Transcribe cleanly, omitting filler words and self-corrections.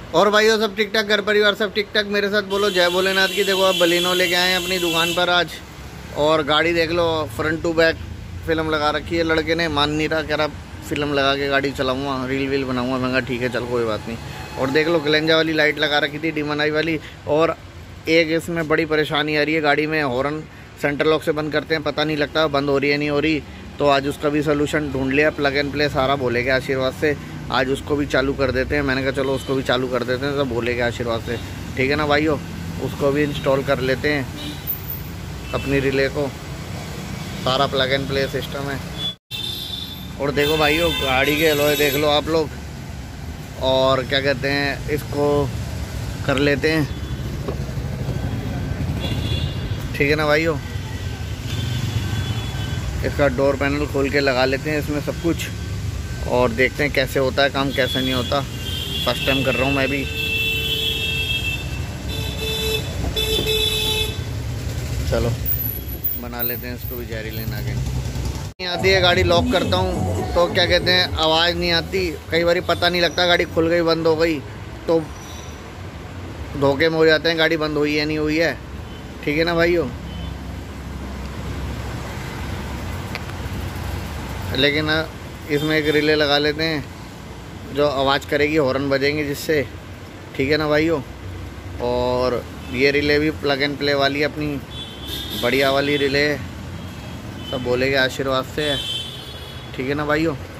और भाइयों सब ठीक ठाक, घर परिवार सब ठीक ठाक। मेरे साथ बोलो जय भोलेनाथ की। देखो आप बलिनो लेके आए हैं अपनी दुकान पर आज, और गाड़ी देख लो फ्रंट टू बैक फिल्म लगा रखी है। लड़के ने मान नहीं रहा, कह रहा फिल्म लगा के गाड़ी चलाऊँगा, रील वील बनाऊँगा। महंगा ठीक है, चल कोई बात नहीं। और देख लो ग्लेंजा वाली लाइट लगा रखी थी, डिमन आई वाली। और एक इसमें बड़ी परेशानी आ रही है गाड़ी में, हॉर्न सेंटर लॉक से बंद करते हैं, पता नहीं लगता बंद हो रही है नहीं हो रही। तो आज उसका भी सोल्यूशन ढूंढ लिया, प्लग एंड प्ले सारा भोले के आशीर्वाद से। आज उसको भी चालू कर देते हैं। मैंने कहा चलो उसको भी चालू कर देते हैं, सब भोले के आशीर्वाद से, ठीक है ना भाइयों। उसको भी इंस्टॉल कर लेते हैं अपनी रिले को, सारा प्लग एंड प्ले सिस्टम है। और देखो भाइयों गाड़ी के एलॉय देख लो आप लोग, और क्या कहते हैं इसको कर लेते हैं, ठीक है ना भाइयों। इसका डोर पैनल खोल के लगा लेते हैं इसमें सब कुछ, और देखते हैं कैसे होता है काम, कैसे नहीं होता। फर्स्ट टाइम कर रहा हूँ मैं भी। चलो बना लेते हैं इसको भी, जहरी लेना के नहीं आती है गाड़ी। लॉक करता हूँ तो क्या कहते हैं आवाज़ नहीं आती, कई बार पता नहीं लगता गाड़ी खुल गई बंद हो गई, तो धोखे में हो जाते हैं गाड़ी बंद हुई है नहीं हुई है, ठीक है ना भाइयों। लेकिन इसमें एक रिले लगा लेते हैं जो आवाज़ करेगी, हॉर्न बजेंगे जिससे, ठीक है ना भाइयों। और ये रिले भी प्लग एंड प्ले वाली है, अपनी बढ़िया वाली रिले है, सब भोले के आशीर्वाद से है, ठीक है ना भाइयों।